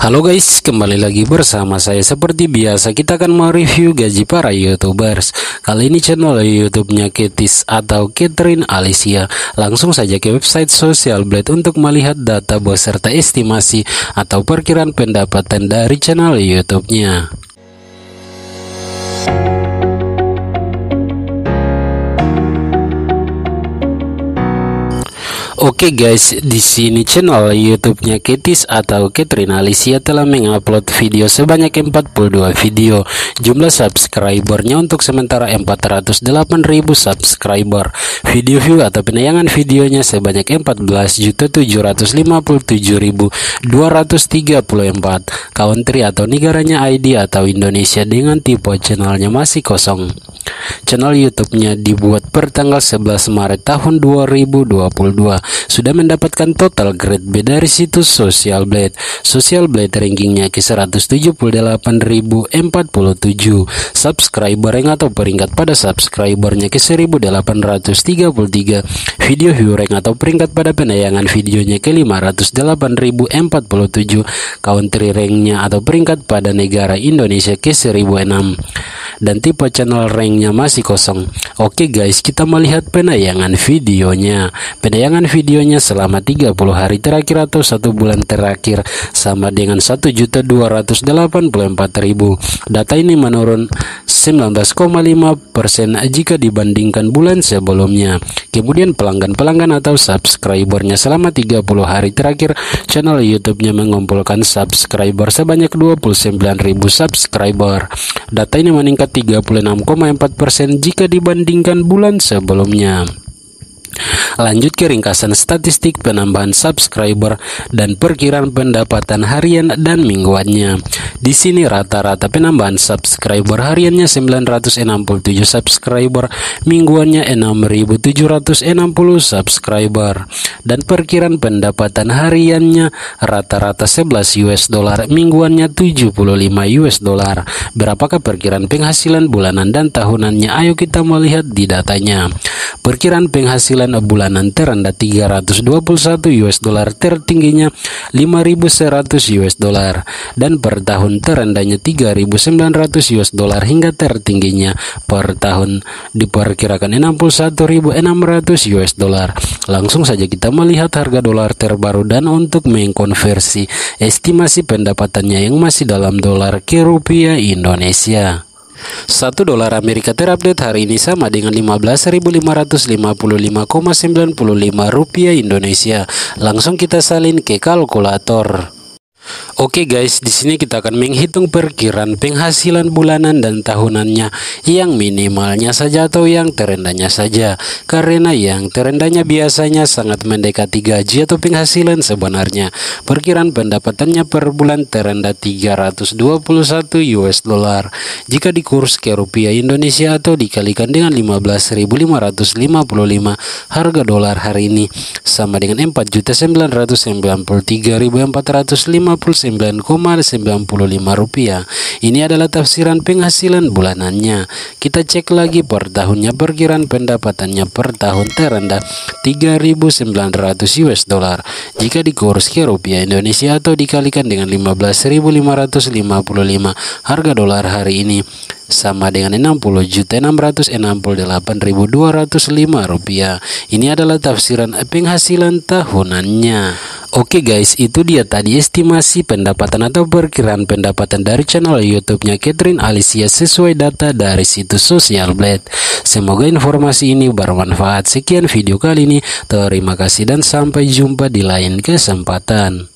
Halo guys, kembali lagi bersama saya. Seperti biasa kita akan mereview gaji para YouTubers. Kali ini channel YouTube-nya Ketis atau Catherine Alicia. Langsung saja ke website Social Blade untuk melihat data beserta estimasi atau perkiraan pendapatan dari channel YouTube-nya. Oke guys, di sini channel YouTube-nya Ketis atau Catherine Alicia telah mengupload video sebanyak 42 video. Jumlah subscribernya untuk sementara 408.000 subscriber. Video view atau penayangan videonya sebanyak 14.757.234. Country atau negaranya ID atau Indonesia dengan tipe channelnya masih kosong. Channel YouTube-nya dibuat per tanggal 11 Maret tahun 2022. Sudah mendapatkan total grade B dari situs Social Blade. Social Blade rankingnya ke 178.047. Subscriber rank atau peringkat pada subscribernya ke 1.833. Video view rank atau peringkat pada penayangan videonya ke 508.047. Country ranknya atau peringkat pada negara Indonesia ke 1006. Dan tipe channel ranknya masih kosong. Oke guys, kita melihat penayangan videonya. Penayangan videonya selama 30 hari terakhir atau 1 bulan terakhir sama dengan 1.284.000. Data ini menurun 19,5% jika dibandingkan bulan sebelumnya. Kemudian pelanggan-pelanggan atau subscribernya selama 30 hari terakhir channel YouTube-nya mengumpulkan subscriber sebanyak 29.000 subscriber. Data ini meningkat 36,4% jika dibandingkan bulan sebelumnya. Lanjut ke ringkasan statistik penambahan subscriber dan perkiraan pendapatan harian dan mingguannya. Di sini rata-rata penambahan subscriber hariannya 967 subscriber, mingguannya 6.760 subscriber. Dan perkiraan pendapatan hariannya rata-rata 11 US dollar, mingguannya 75 US dollar. Berapakah perkiraan penghasilan bulanan dan tahunannya? Ayo kita melihat di datanya. Perkiraan penghasilan bulanan terendah 321 US dollar, tertingginya 5.100 US dollar, dan per tahun terendahnya 3.900 US dollar hingga tertingginya per tahun diperkirakan 61.600 US dollar. Langsung saja kita melihat harga dolar terbaru dan untuk mengkonversi estimasi pendapatannya yang masih dalam dolar ke rupiah Indonesia. 1 dolar Amerika terupdate hari ini sama dengan 15.555,95 rupiah Indonesia. Langsung kita salin ke kalkulator. Oke guys, di sini kita akan menghitung perkiraan penghasilan bulanan dan tahunannya, yang minimalnya saja atau yang terendahnya saja. Karena yang terendahnya biasanya sangat mendekati gaji atau penghasilan sebenarnya. Perkiraan pendapatannya per bulan terendah 321 US dollar. Jika dikurs ke rupiah Indonesia atau dikalikan dengan 15.555 harga dolar hari ini sama dengan 4.993.459,95 rupiah. Ini adalah tafsiran penghasilan bulanannya. Kita cek lagi per tahunnya. Perkiraan pendapatannya per tahun terendah 3.900 US dollar. Jika dikurs ke rupiah Indonesia atau dikalikan dengan 15.555 harga dolar hari ini sama dengan 60.668.205 rupiah. Ini adalah tafsiran penghasilan tahunannya. Oke guys, itu dia tadi estimasi pendapatan atau perkiraan pendapatan dari channel YouTube-nya Catherine Alicia sesuai data dari situs Social Blade. Semoga informasi ini bermanfaat. Sekian video kali ini. Terima kasih dan sampai jumpa di lain kesempatan.